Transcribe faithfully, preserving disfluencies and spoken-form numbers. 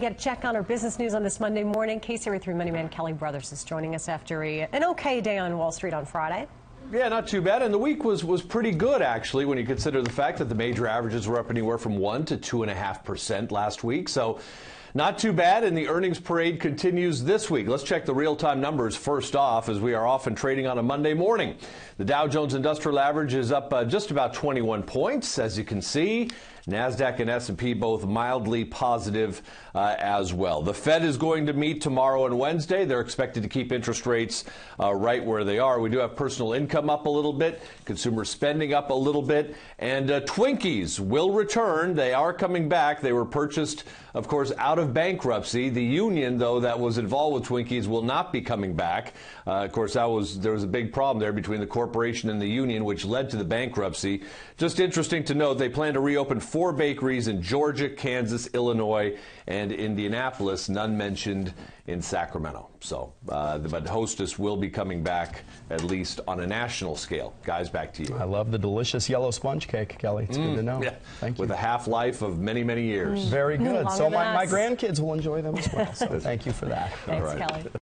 get a check on our business news on this Monday morning. K C R A three Money Man Kelly Brothers is joining us after a, an okay day on Wall Street on Friday. Yeah, not too bad. And the week was, was pretty good, actually, when you consider the fact that the major averages were up anywhere from one to two point five percent last week. So not too bad, and the earnings parade continues this week. Let's check the real-time numbers first off, as we are often trading on a Monday morning. The Dow Jones Industrial Average is up uh, just about twenty-one points, as you can see. NASDAQ and S and P both mildly positive uh, as well. The Fed is going to meet tomorrow and Wednesday. They're expected to keep interest rates uh, right where they are. We do have personal income up a little bit, consumer spending up a little bit, and uh, Twinkies will return. They are coming back. They were purchased, of course, out of bankruptcy. The union, though, that was involved with Twinkies will not be coming back. Uh, of course, that was there was a big problem there between the corporation and the union, which led to the bankruptcy. Just interesting to note, they plan to reopen four bakeries in Georgia, Kansas, Illinois, and Indianapolis, none mentioned in Sacramento. So, uh, but Hostess will be coming back, at least on a national scale. Guys, back to you. I love the delicious yellow sponge cake, Kelly. It's mm, good to know. Yeah. Thank you. With a half-life of many, many years. Mm. Very good. Mm, so my, my grandkids will enjoy them as well. So thank you for that. Thanks, Kelly.